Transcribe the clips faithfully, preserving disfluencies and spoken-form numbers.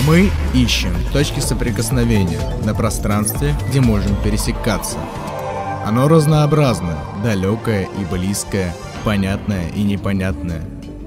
Мы ищем точки соприкосновения на пространстве, где можем пересекаться. Оно разнообразное, далекое и близкое, понятное и непонятное.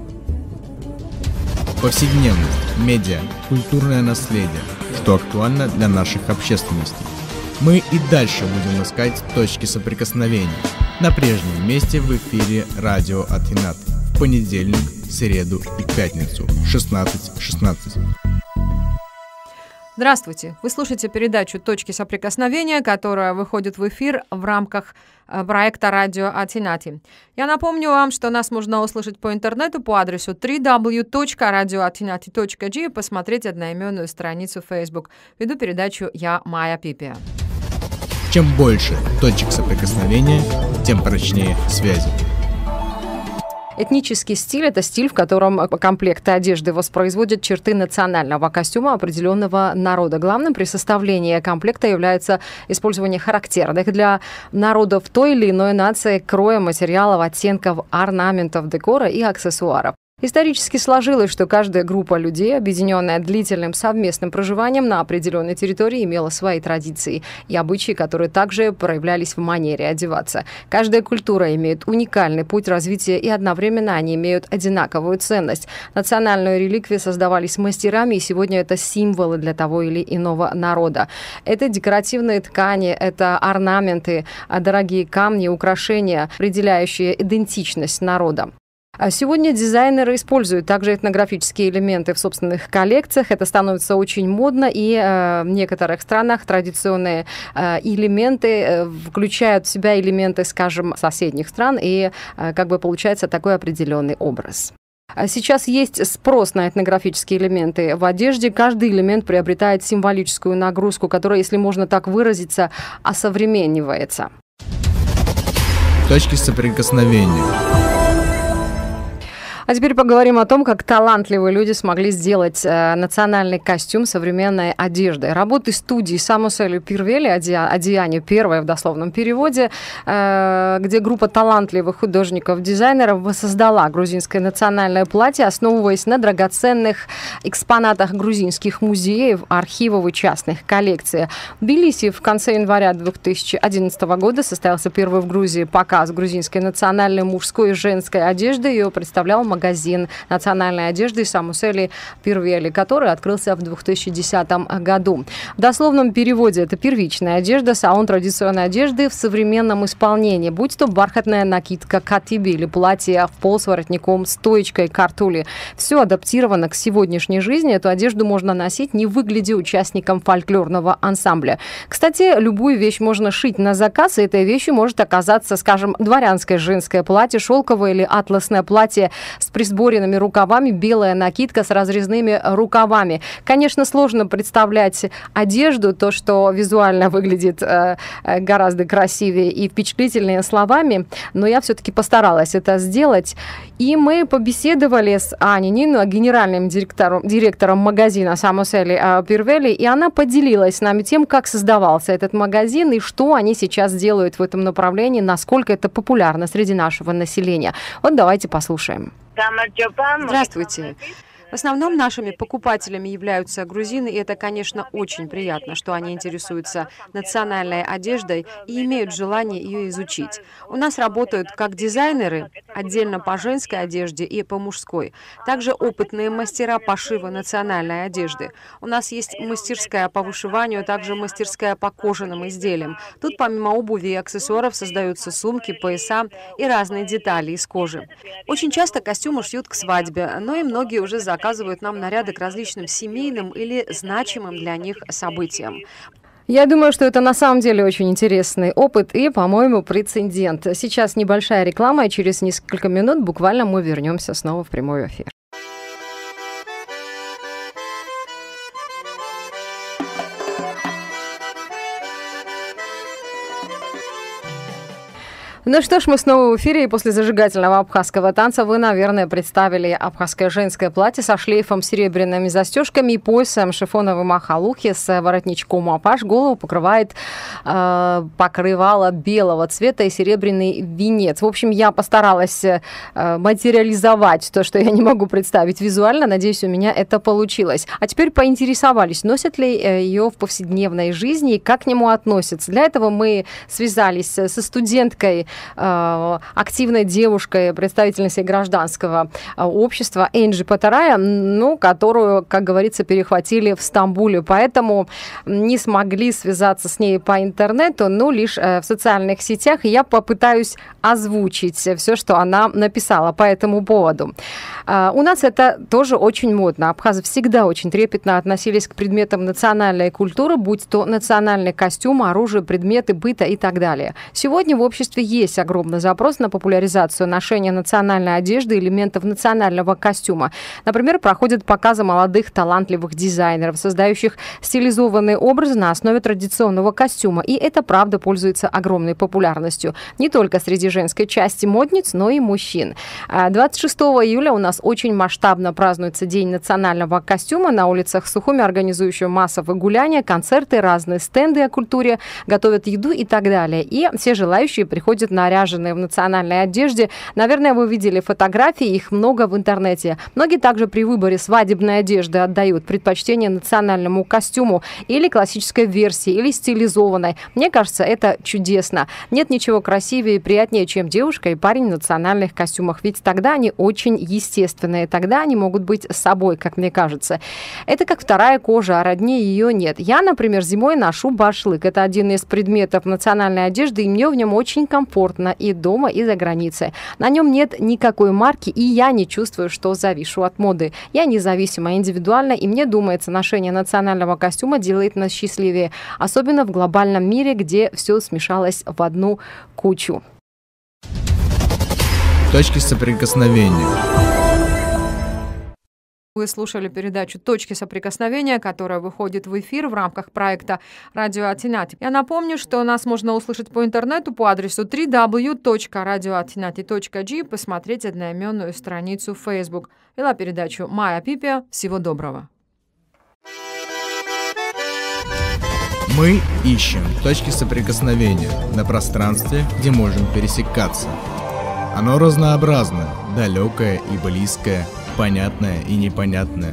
Повседневность, медиа, культурное наследие, что актуально для наших общественностей. Мы и дальше будем искать точки соприкосновения на прежнем месте в эфире радио Атинат в понедельник, среду и пятницу шестнадцать шестнадцать. Здравствуйте! Вы слушаете передачу «Точки соприкосновения», которая выходит в эфир в рамках проекта «Радио Атинати». Я напомню вам, что нас можно услышать по интернету по адресу дабл ю дабл ю дабл ю точка радио атинати точка джи и посмотреть одноименную страницу в Facebook. Веду передачу я, Майя Пипия. Чем больше точек соприкосновения, тем прочнее связи. Этнический стиль – это стиль, в котором комплекты одежды воспроизводят черты национального костюма определенного народа. Главным при составлении комплекта является использование характерных для народов той или иной нации кроя, материалов, оттенков, орнаментов, декора и аксессуаров. Исторически сложилось, что каждая группа людей, объединенная длительным совместным проживанием на определенной территории, имела свои традиции и обычаи, которые также проявлялись в манере одеваться. Каждая культура имеет уникальный путь развития, и одновременно они имеют одинаковую ценность. Национальные реликвии создавались мастерами, и сегодня это символы для того или иного народа. Это декоративные ткани, это орнаменты, дорогие камни, украшения, определяющие идентичность народа. Сегодня дизайнеры используют также этнографические элементы в собственных коллекциях. Это становится очень модно, и э, в некоторых странах традиционные э, элементы э, включают в себя элементы, скажем, соседних стран, и э, как бы получается такой определенный образ. Сейчас есть спрос на этнографические элементы в одежде. Каждый элемент приобретает символическую нагрузку, которая, если можно так выразиться, осовременивается. Точки соприкосновения. А теперь поговорим о том, как талантливые люди смогли сделать э, национальный костюм современной одеждой. Работы студии Самусели Пирвели, одеяние первое в дословном переводе, э, где группа талантливых художников-дизайнеров воссоздала грузинское национальное платье, основываясь на драгоценных экспонатах грузинских музеев, архивов и частных коллекций. В Тбилиси в конце января две тысячи одиннадцатого года состоялся первый в Грузии показ грузинской национальной мужской и женской одежды. Ее представлял магазин национальной одежды Самусели Пирвели, который открылся в две тысячи десятом году. В дословном переводе это первичная одежда, салон традиционной одежды в современном исполнении, будь то бархатная накидка катиби или платье в пол с воротником, стоечкой, картули. Все адаптировано к сегодняшней жизни. Эту одежду можно носить, не выглядя участником фольклорного ансамбля. Кстати, любую вещь можно шить на заказ, и этой вещью может оказаться, скажем, дворянское женское платье, шелковое или атласное платье с присборенными рукавами, белая накидка с разрезными рукавами. Конечно, сложно представлять одежду, то, что визуально выглядит э, гораздо красивее и впечатлительнее словами, но я все-таки постаралась это сделать. И мы побеседовали с Аней Нино, генеральным директором, директором магазина Самусели Пирвели, и она поделилась с нами тем, как создавался этот магазин и что они сейчас делают в этом направлении, насколько это популярно среди нашего населения. Вот давайте послушаем. Здравствуйте. В основном нашими покупателями являются грузины, и это, конечно, очень приятно, что они интересуются национальной одеждой и имеют желание ее изучить. У нас работают как дизайнеры, отдельно по женской одежде и по мужской, также опытные мастера пошива национальной одежды. У нас есть мастерская по вышиванию, также мастерская по кожаным изделиям. Тут помимо обуви и аксессуаров создаются сумки, пояса и разные детали из кожи. Очень часто костюмы шьют к свадьбе, но и многие уже заказывают Заказывают нам наряды к различным семейным или значимым для них событиям. Я думаю, что это на самом деле очень интересный опыт и, по-моему, прецедент. Сейчас небольшая реклама, и через несколько минут буквально мы вернемся снова в прямой эфир. Ну что ж, мы снова в эфире, и после зажигательного абхазского танца вы, наверное, представили абхазское женское платье со шлейфом, серебряными застежками и поясом шифоновым ахалухи с воротничком апаш. Голову покрывает э, покрывало белого цвета и серебряный венец. В общем, я постаралась э, материализовать то, что я не могу представить визуально. Надеюсь, у меня это получилось. А теперь поинтересовались, носят ли ее в повседневной жизни и как к нему относятся. Для этого мы связались со студенткой, активной девушкой, представительницей гражданского общества Энджи Патарая, ну, которую, как говорится, перехватили в Стамбуле. Поэтому не смогли связаться с ней по интернету, но лишь в социальных сетях. И я попытаюсь озвучить все, что она написала по этому поводу. У нас это тоже очень модно. Абхазы всегда очень трепетно относились к предметам национальной культуры, будь то национальный костюм, оружие, предметы быта и так далее. Сегодня в обществе есть огромный запрос на популяризацию ношения национальной одежды, элементов национального костюма. Например, проходят показы молодых талантливых дизайнеров, создающих стилизованные образы на основе традиционного костюма. И это, правда, пользуется огромной популярностью. Не только среди женской части модниц, но и мужчин. двадцать шестого июля у нас очень масштабно празднуется День национального костюма. На улицах Сухуми организуют массовые гуляния, концерты, разные стенды о культуре, готовят еду и так далее. И все желающие приходят наряженные в национальной одежде. Наверное, вы видели фотографии, их много в интернете. Многие также при выборе свадебной одежды отдают предпочтение национальному костюму или классической версии, или стилизованной. Мне кажется, это чудесно. Нет ничего красивее и приятнее, чем девушка и парень в национальных костюмах, ведь тогда они очень естественные, тогда они могут быть собой, как мне кажется. Это как вторая кожа, а роднее ее нет. Я, например, зимой ношу башлык. Это один из предметов национальной одежды, и мне в нем очень комфортно и дома, и за границей. На нем нет никакой марки, и я не чувствую, что завишу от моды. Я независима, индивидуальна, и мне думается, ношение национального костюма делает нас счастливее, особенно в глобальном мире, где все смешалось в одну кучу. Точки соприкосновения. Вы слушали передачу «Точки соприкосновения», которая выходит в эфир в рамках проекта «Радио Атинати». Я напомню, что нас можно услышать по интернету по адресу дабл ю дабл ю дабл ю точка радио атинати точка джи, посмотреть одноименную страницу в Facebook. Вела передачу Майя Пипия. Всего доброго. Мы ищем точки соприкосновения на пространстве, где можем пересекаться. Оно разнообразно, далекое и близкое, понятное и непонятное.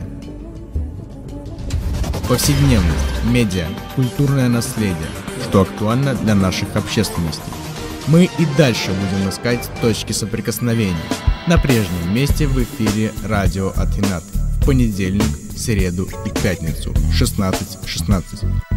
Повседневность, медиа, культурное наследие, что актуально для наших общественностей. Мы и дальше будем искать точки соприкосновения на прежнем месте в эфире «Радио Атинат» в понедельник, среду и пятницу в шестнадцать шестнадцать.